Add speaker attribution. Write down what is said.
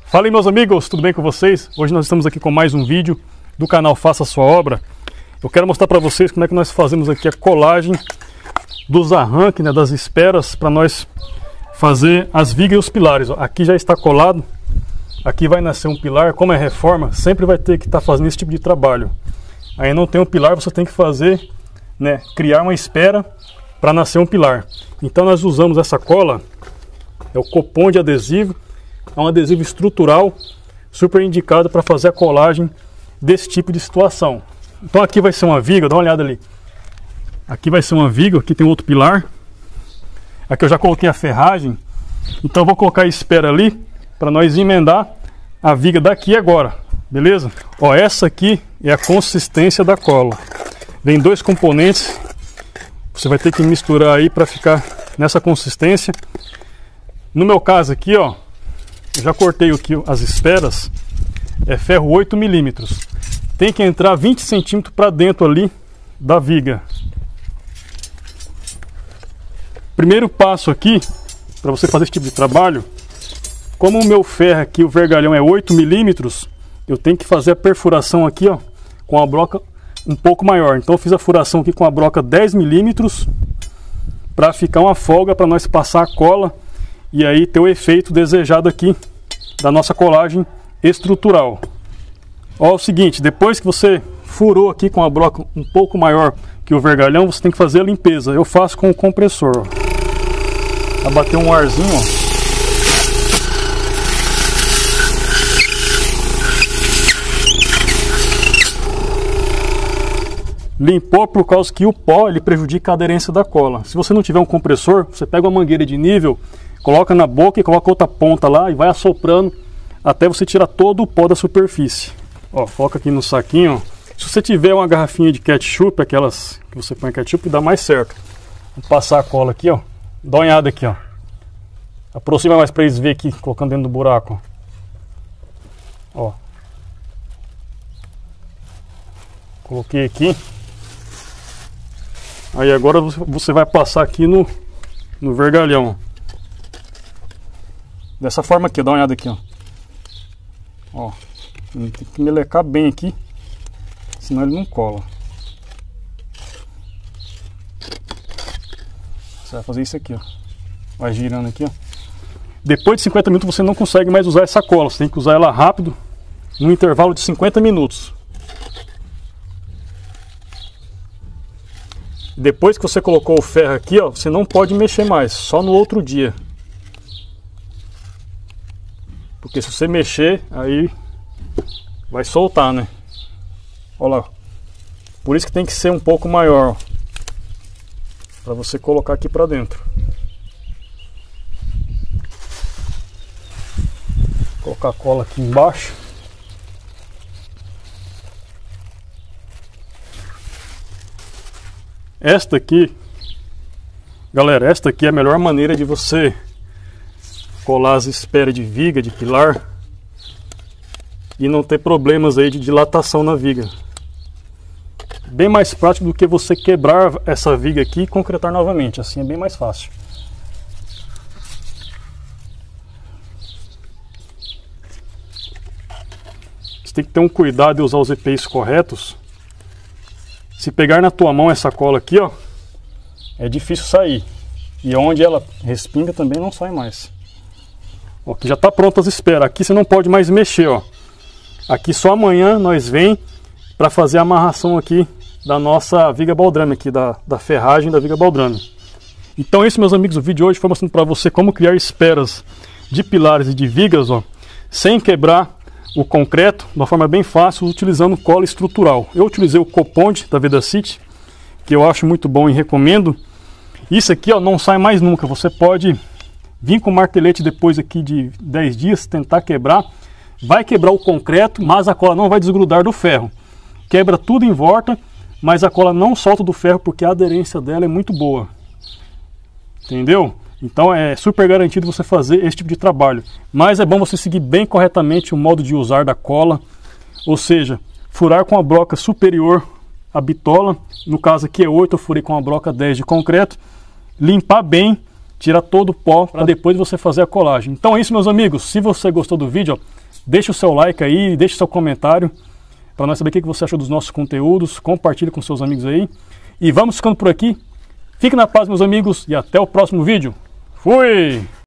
Speaker 1: Fala aí, meus amigos, tudo bem com vocês? Hoje nós estamos aqui com mais um vídeo do canal Faça a Sua Obra. Eu quero mostrar para vocês como é que nós fazemos aqui a colagem dos arranques, né, das esperas, para nós fazer as vigas e os pilares. Aqui já está colado, aqui vai nascer um pilar. Como é reforma, sempre vai ter que estar fazendo esse tipo de trabalho. Aí não tem um pilar, você tem que fazer, né, criar uma espera para nascer um pilar. Então nós usamos essa cola, é o Copom de adesivo. É um adesivo estrutural super indicado para fazer a colagem desse tipo de situação. Então aqui vai ser uma viga, dá uma olhada ali. Aqui vai ser uma viga, aqui tem outro pilar. Aqui eu já coloquei a ferragem. Então eu vou colocar a espera ali para nós emendar a viga daqui agora, beleza? Ó, essa aqui é a consistência da cola. Vem dois componentes. Você vai ter que misturar aí para ficar nessa consistência. No meu caso aqui, ó, eu já cortei aqui as esperas, é ferro 8 milímetros. Tem que entrar 20 centímetros para dentro ali da viga. Primeiro passo aqui, para você fazer esse tipo de trabalho, como o meu ferro aqui, o vergalhão é 8 milímetros, eu tenho que fazer a perfuração aqui, ó, com a broca um pouco maior. Então eu fiz a furação aqui com a broca 10 milímetros, para ficar uma folga para nós passar a cola e aí ter o efeito desejado aqui da nossa colagem estrutural. Ó, é o seguinte, depois que você furou aqui com a broca um pouco maior que o vergalhão, você tem que fazer a limpeza. Eu faço com o compressor, ó. Vai bater um arzinho, ó. Limpou por causa que o pó ele prejudica a aderência da cola. Se você não tiver um compressor, você pega uma mangueira de nível, coloca na boca e coloca outra ponta lá e vai assoprando até você tirar todo o pó da superfície. Ó, foca aqui no saquinho, ó. Se você tiver uma garrafinha de ketchup, aquelas que você põe ketchup, dá mais certo. Vou passar a cola aqui, ó. Dá uma olhada aqui, ó. Aproxima mais para eles verem aqui, colocando dentro do buraco. Ó. Coloquei aqui. Aí agora você vai passar aqui no vergalhão. Dessa forma aqui, dá uma olhada aqui, ó. Ó, tem que melecar bem aqui, senão ele não cola. Você vai fazer isso aqui, ó. Vai girando aqui, ó. Depois de 50 minutos você não consegue mais usar essa cola. Você tem que usar ela rápido, no intervalo de 50 minutos. Depois que você colocou o ferro aqui, ó, você não pode mexer mais, só no outro dia. Porque se você mexer, aí vai soltar, né? Olha lá. Por isso que tem que ser um pouco maior, para você colocar aqui para dentro. Vou colocar a cola aqui embaixo. Esta aqui, galera, esta aqui é a melhor maneira de você colar as esperas de viga, de pilar, e não ter problemas aí de dilatação na viga. Bem mais prático do que você quebrar essa viga aqui e concretar novamente. Assim é bem mais fácil. Você tem que ter um cuidado de usar os EPIs corretos. Se pegar na tua mão essa cola aqui, ó, é difícil sair. E onde ela respinga também não sai mais. Ó, aqui já está pronto as esperas. Aqui você não pode mais mexer, ó. Aqui só amanhã nós vem para fazer a amarração aqui da nossa viga baldrame, aqui da ferragem da viga baldrame. Então esse, meus amigos, o vídeo de hoje foi mostrando para você como criar esperas de pilares e de vigas, ó, sem quebrar o concreto, de uma forma bem fácil, utilizando cola estrutural. Eu utilizei o Copom da Vedacity, que eu acho muito bom e recomendo. Isso aqui, ó, não sai mais nunca. Você pode vir com martelete depois aqui de 10 dias, tentar quebrar. Vai quebrar o concreto, mas a cola não vai desgrudar do ferro. Quebra tudo em volta, mas a cola não solta do ferro porque a aderência dela é muito boa. Entendeu? Então é super garantido você fazer esse tipo de trabalho. Mas é bom você seguir bem corretamente o modo de usar da cola. Ou seja, furar com a broca superior a bitola. No caso aqui é 8, eu furei com a broca 10 de concreto. Limpar bem tirar todo o pó para depois você fazer a colagem. Então é isso, meus amigos. Se você gostou do vídeo, ó, deixa o seu like aí, deixa o seu comentário para nós saber o que você achou dos nossos conteúdos. Compartilhe com seus amigos aí. E vamos ficando por aqui. Fique na paz, meus amigos, e até o próximo vídeo. Fui!